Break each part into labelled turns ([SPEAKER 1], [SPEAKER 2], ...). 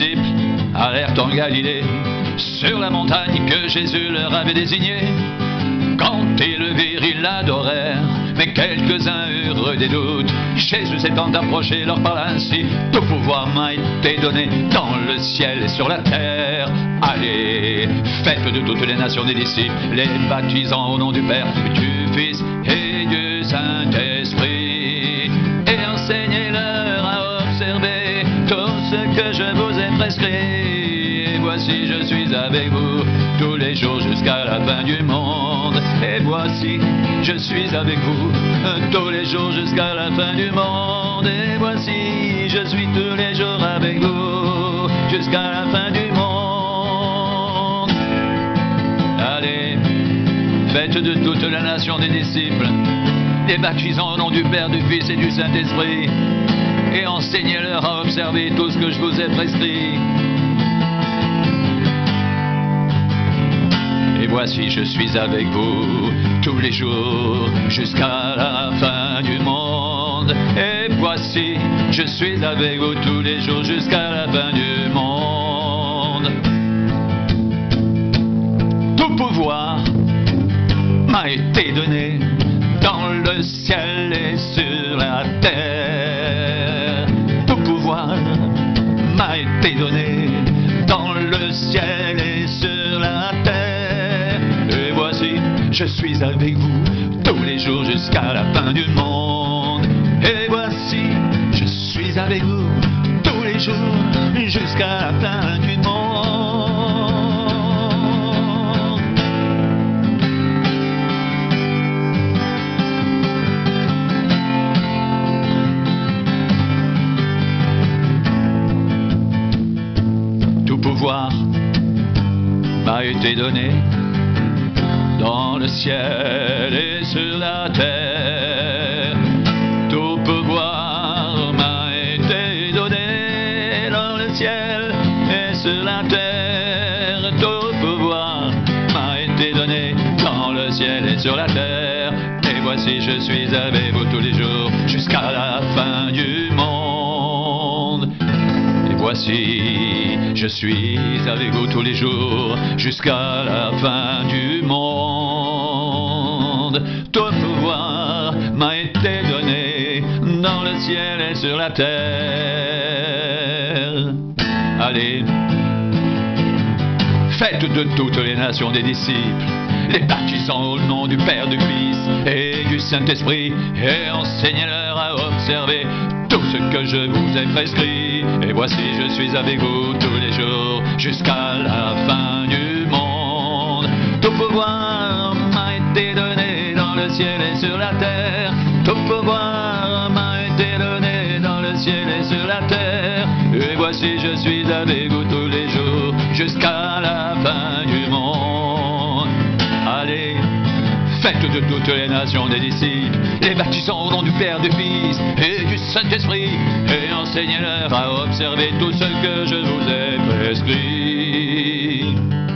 [SPEAKER 1] disciples allèrent en Galilée, sur la montagne que Jésus leur avait désignée. Quand ils le virent, ils l'adorèrent, mais quelques-uns eurent des doutes. Jésus s'étant approché leur parla ainsi: tout pouvoir m'a été donné dans le ciel et sur la terre. Allez, faites de toutes les nations des disciples, les baptisant au nom du Père, du Fils et du Saint-Esprit, et enseignez-leur à observer tout ce que je vous ai prescrit. Et voici, je suis avec vous tous les jours jusqu'à la fin du monde. Et voici, je suis avec vous tous les jours jusqu'à la fin du monde. Et voici, je suis tous les jours avec vous jusqu'à la fin du monde. Allez, faites de toute la nation des disciples, les baptisant au nom du Père, du Fils et du Saint-Esprit, et enseignez-leur à observer tout ce que je vous ai prescrit. Et voici, je suis avec vous tous les jours jusqu'à la fin du monde. Et voici, je suis avec vous tous les jours jusqu'à la fin du monde. Tout pouvoir m'a été donné dans le ciel et sur la terre. Tout pouvoir m'a été donné dans le ciel et sur la terre. Et voici, je suis avec vous tous les jours jusqu'à la fin du monde. Et voici, je suis avec vous tous les jours jusqu'à la fin du monde. Tout pouvoir m'a été donné dans le ciel et sur la terre. Tout pouvoir m'a été donné dans le ciel et sur la terre. Tout pouvoir m'a été donné dans le ciel et sur la terre. Et voici, je suis avec vous tous les jours jusqu'à la fin du monde. Et voici, je suis avec vous tous les jours jusqu'à la fin du monde. Tout pouvoir m'a été donné dans le ciel et sur la terre. Allez, faites de toutes les nations des disciples, les baptisant au nom du Père, du Fils et du Saint-Esprit, et enseignez-leur à observer tout ce que je vous ai prescrit. Et voici, je suis avec vous tous les jours jusqu'à la fin du monde. Tout pouvoir m'a été donné dans le ciel et sur la terre. Tout pouvoir m'a été donné dans le ciel et sur la terre. Et voici, je suis avec vous tous les jours jusqu'à la fin du monde. Allez, faites de toutes les nations des disciples, les baptisant au nom du Père, du Fils et du Saint-Esprit, et enseignez-leur à observer tout ce que je vous ai prescrit.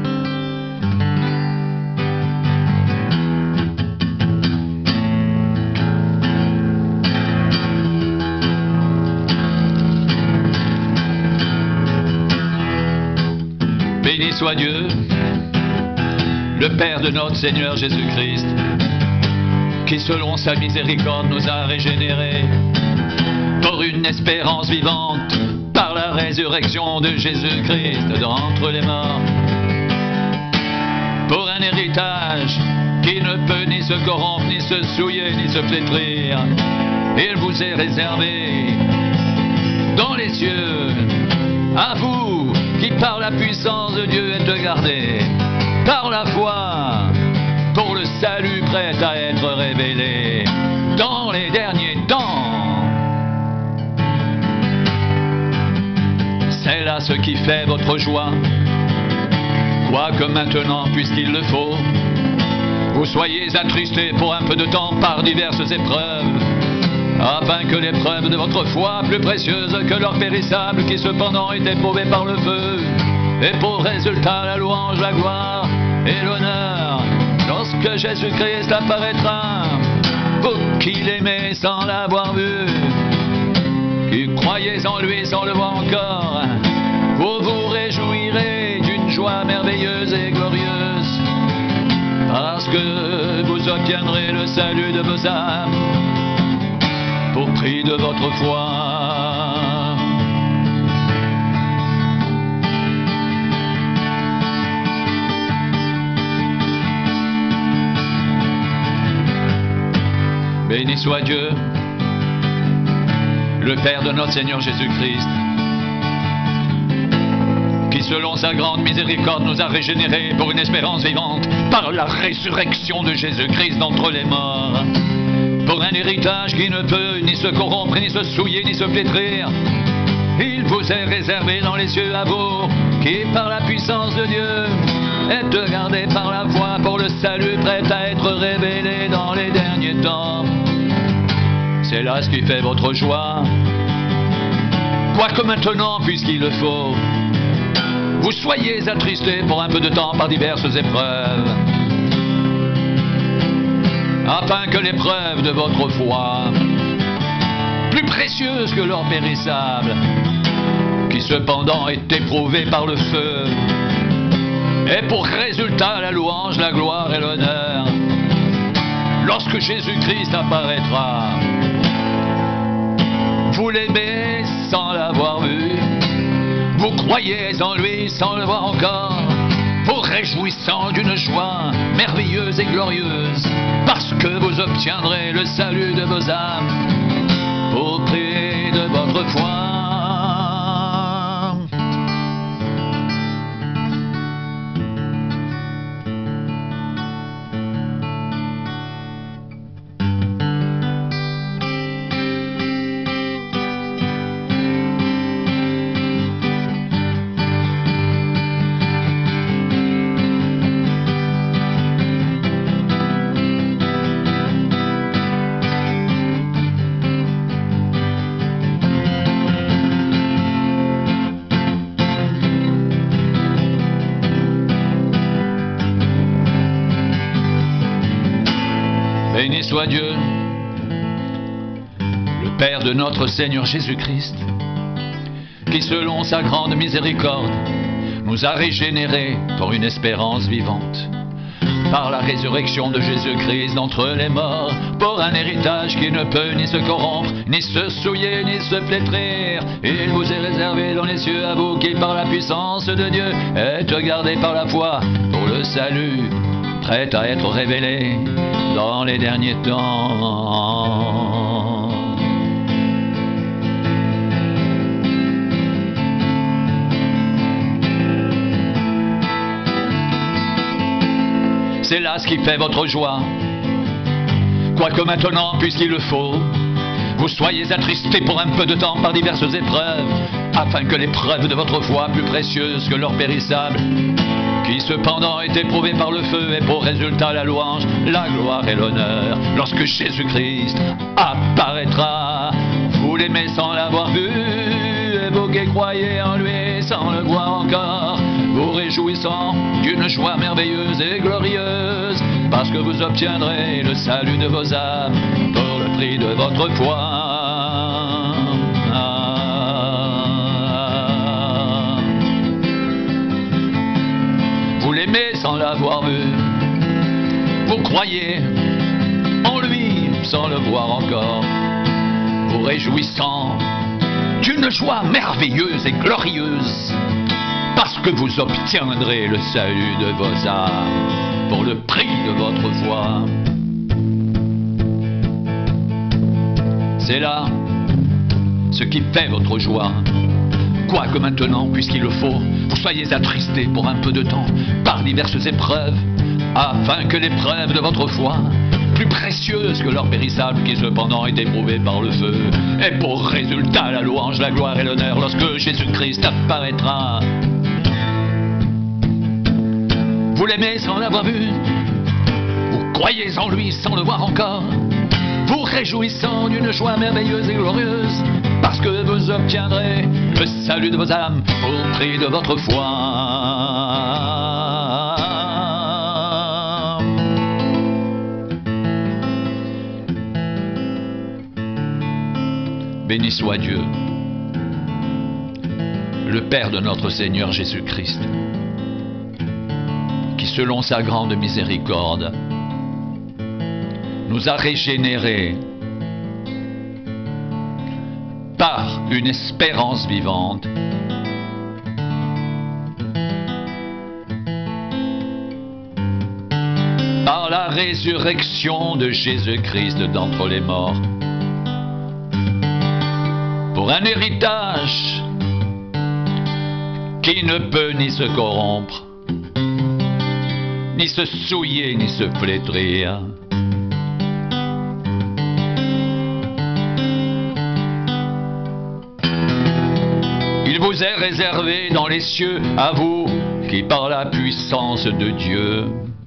[SPEAKER 1] Béni soit Dieu, le Père de notre Seigneur Jésus-Christ, qui selon sa miséricorde nous a régénérés pour une espérance vivante par la résurrection de Jésus-Christ d'entre les morts, pour un héritage qui ne peut ni se corrompre, ni se souiller, ni se flétrir. Il vous est réservé dans les cieux, à vous qui par la puissance de Dieu êtes gardés par la foi pour le salut prêt à être révélé dans les derniers temps. C'est là ce qui fait votre joie, quoique maintenant, puisqu'il le faut, vous soyez attristés pour un peu de temps par diverses épreuves, afin que l'épreuve de votre foi, plus précieuse que l'or périssable qui cependant est éprouvé par le feu, ait pour résultat la louange, la gloire et l'honneur lorsque Jésus-Christ apparaîtra. Vous qui l'aimez sans l'avoir vu, qui croyez en lui sans le voir encore, vous obtiendrez le salut de vos âmes pour prix de votre foi. Béni soit Dieu, le Père de notre Seigneur Jésus-Christ, qui selon sa grande miséricorde nous a régénérés pour une espérance vivante par la résurrection de Jésus-Christ d'entre les morts, pour un héritage qui ne peut ni se corrompre, ni se souiller, ni se flétrir. Il vous est réservé dans les cieux à vous, qui par la puissance de Dieu êtes gardés par la foi pour le salut prêt à être révélé dans les derniers temps. C'est là ce qui fait votre joie, quoique maintenant, puisqu'il le faut, vous soyez attristés pour un peu de temps par diverses épreuves, afin que l'épreuve de votre foi, plus précieuse que l'or périssable, qui cependant est éprouvée par le feu, ait pour résultat la louange, la gloire et l'honneur, lorsque Jésus-Christ apparaîtra. Vous l'aimez sans l'avoir vu, vous croyez en lui sans le voir encore, vous réjouissant d'une joie merveilleuse et glorieuse, parce que vous obtiendrez le salut de vos âmes au prix de votre foi. Béni soit Dieu, le Père de notre Seigneur Jésus-Christ, qui selon sa grande miséricorde nous a régénérés pour une espérance vivante, par la résurrection de Jésus-Christ d'entre les morts, pour un héritage qui ne peut ni se corrompre, ni se souiller, ni se flétrir. Il vous est réservé dans les cieux à vous, qui par la puissance de Dieu êtes gardés par la foi pour le salut, prêt à être révélé dans les derniers temps. C'est là ce qui fait votre joie, quoique maintenant, puisqu'il le faut, vous soyez attristés pour un peu de temps par diverses épreuves, afin que l'épreuve de votre foi, plus précieuse que l'or périssable, qui cependant est éprouvé par le feu, ait pour résultat la louange, la gloire et l'honneur, lorsque Jésus-Christ apparaîtra. Vous l'aimez sans l'avoir vu, et vous qui croyez en lui sans le voir encore, vous réjouissant d'une joie merveilleuse et glorieuse, parce que vous obtiendrez le salut de vos âmes pour le prix de votre foi. Vous l'aimez sans l'avoir vu, vous croyez en lui sans le voir encore, vous réjouissant d'une joie merveilleuse et glorieuse, parce que vous obtiendrez le salut de vos âmes pour le prix de votre foi. C'est là ce qui fait votre joie, quoique maintenant, puisqu'il le faut, vous soyez attristés pour un peu de temps par diverses épreuves, afin que l'épreuve de votre foi, plus précieuse que l'or périssable, qui cependant est éprouvée par le feu, ait pour résultat la louange, la gloire et l'honneur, lorsque Jésus-Christ apparaîtra. Vous l'aimez sans l'avoir vu, vous croyez en lui sans le voir encore, vous réjouissant d'une joie merveilleuse et glorieuse, parce que vous obtiendrez le salut de vos âmes au prix de votre foi. Béni soit Dieu, le Père de notre Seigneur Jésus-Christ, qui selon sa grande miséricorde nous a régénérés par une espérance vivante. Par la résurrection de Jésus-Christ d'entre les morts, pour un héritage qui ne peut ni se corrompre, ni se souiller, ni se flétrir. Il vous est réservé dans les cieux, à vous qui par la puissance de Dieu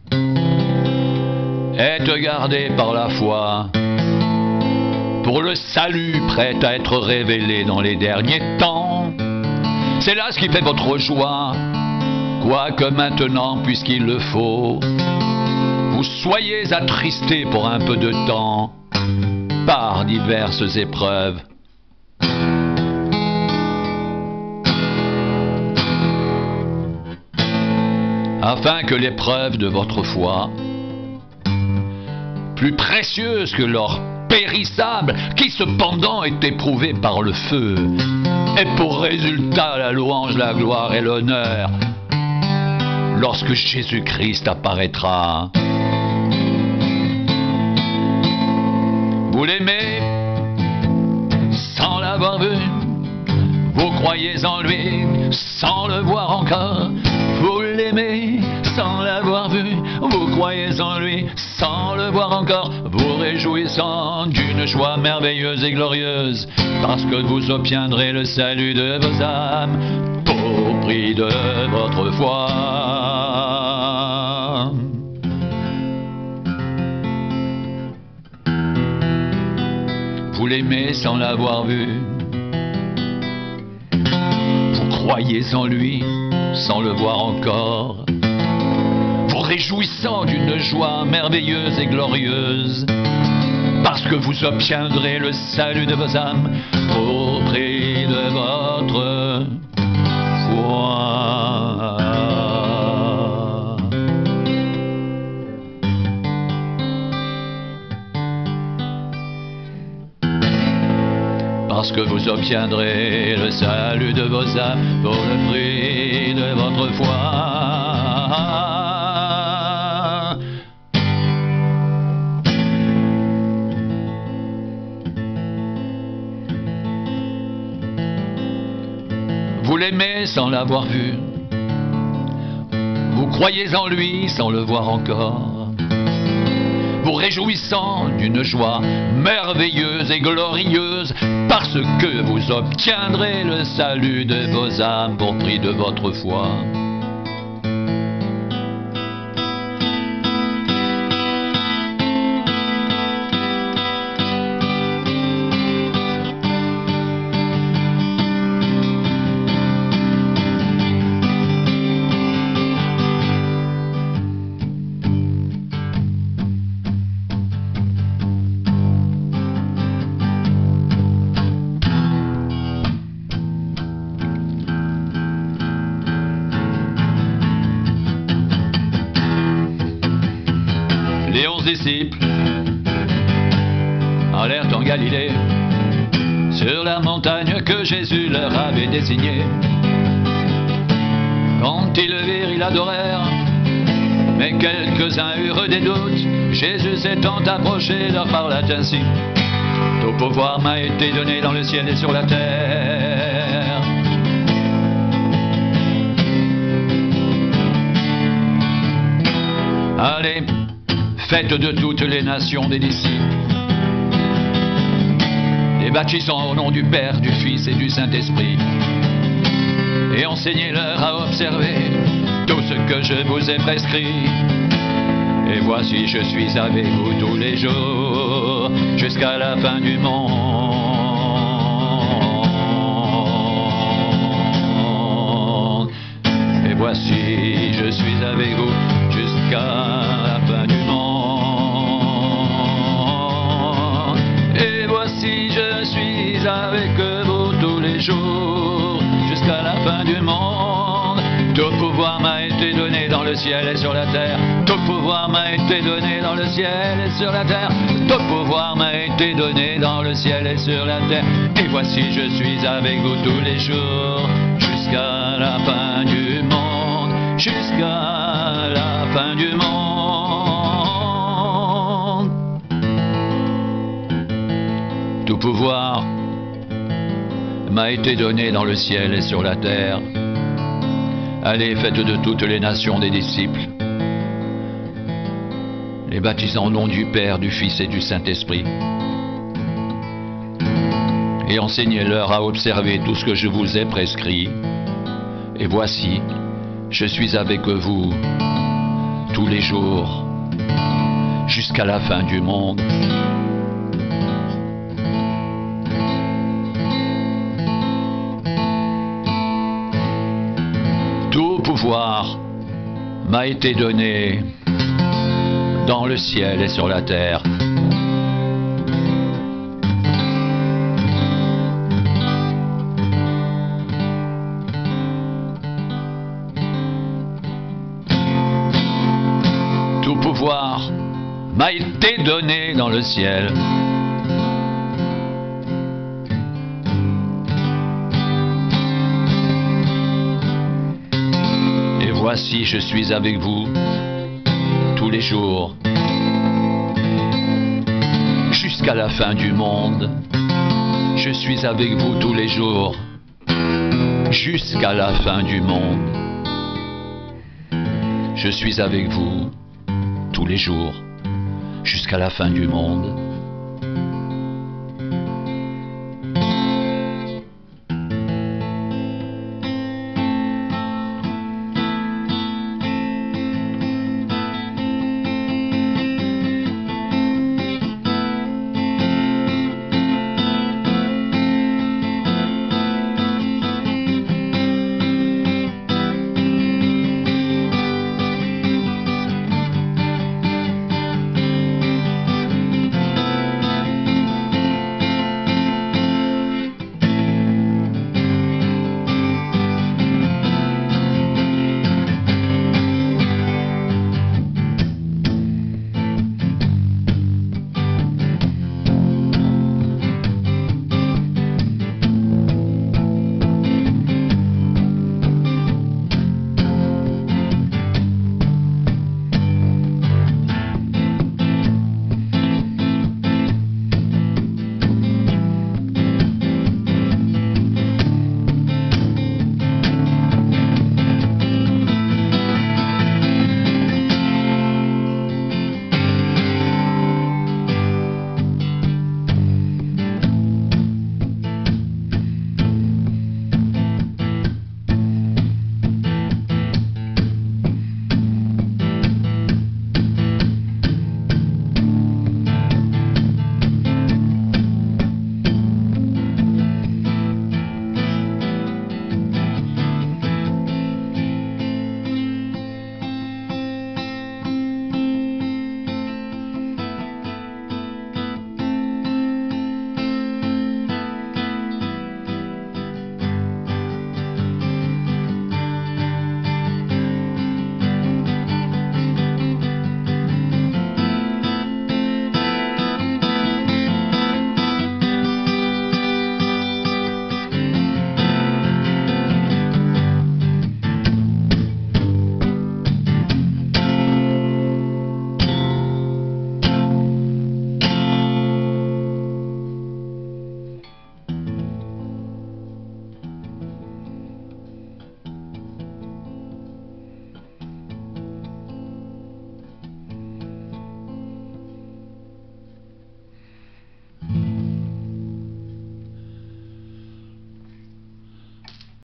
[SPEAKER 1] êtes gardés par la foi pour le salut prêt à être révélé dans les derniers temps. C'est là ce qui fait votre joie, quoique maintenant, puisqu'il le faut, vous soyez attristés pour un peu de temps par diverses épreuves. Afin que l'épreuve de votre foi, plus précieuse que l'or périssable, qui cependant est éprouvé par le feu, ait pour résultat la louange, la gloire et l'honneur lorsque Jésus-Christ apparaîtra. Vous l'aimez sans l'avoir vu, vous croyez en lui sans le voir encore. Vous l'aimez sans l'avoir vu, vous croyez en lui sans le voir encore, vous réjouissant d'une joie merveilleuse et glorieuse, parce que vous obtiendrez le salut de vos âmes au prix de votre foi. Vous l'aimez sans l'avoir vu, vous croyez en lui sans le voir encore, vous réjouissant d'une joie merveilleuse et glorieuse, parce que vous obtiendrez le salut de vos âmes au prix de votre foi. Parce que vous obtiendrez le salut de vos âmes pour le prix de votre foi. Vous l'aimez sans l'avoir vu, vous croyez en lui sans le voir encore, vous réjouissant d'une joie merveilleuse et glorieuse, parce que vous obtiendrez le salut de vos âmes pour prix de votre foi. Les 11 disciples allèrent en Galilée, sur la montagne que Jésus leur avait désignée. Quand ils le virent, ils l'adorèrent, mais quelques-uns eurent des doutes. Jésus s'étant approché leur parla ainsi: tout pouvoir m'a été donné dans le ciel et sur la terre. Allez, faites de toutes les nations des disciples, les baptisant au nom du Père, du Fils et du Saint-Esprit, et enseignez-leur à observer tout ce que je vous ai prescrit. Et voici, je suis avec vous tous les jours, jusqu'à la fin du monde. Et voici, je suis avec vous jusqu'à la fin du monde. Et voici, je suis avec vous tous les jours, jusqu'à la fin du monde. Tout pouvoir m'a été donné dans le le ciel et sur la terre. Tout pouvoir m'a été donné dans le ciel et sur la terre. Tout pouvoir m'a été donné dans le ciel et sur la terre. Et voici je suis avec vous tous les jours, jusqu'à la fin du monde, jusqu'à la fin du monde. Tout pouvoir m'a été donné dans le ciel et sur la terre. Allez, faites de toutes les nations des disciples, les baptisant au nom du Père, du Fils et du Saint-Esprit, et enseignez-leur à observer tout ce que je vous ai prescrit. Et voici, je suis avec vous tous les jours, jusqu'à la fin du monde. Tout pouvoir m'a été donné dans le ciel et sur la terre. Tout pouvoir m'a été donné dans le ciel. Et voici, je suis avec vous tous les jours, jusqu'à la fin du monde. Je suis avec vous tous les jours, jusqu'à la fin du monde. Je suis avec vous tous les jours, jusqu'à la fin du monde.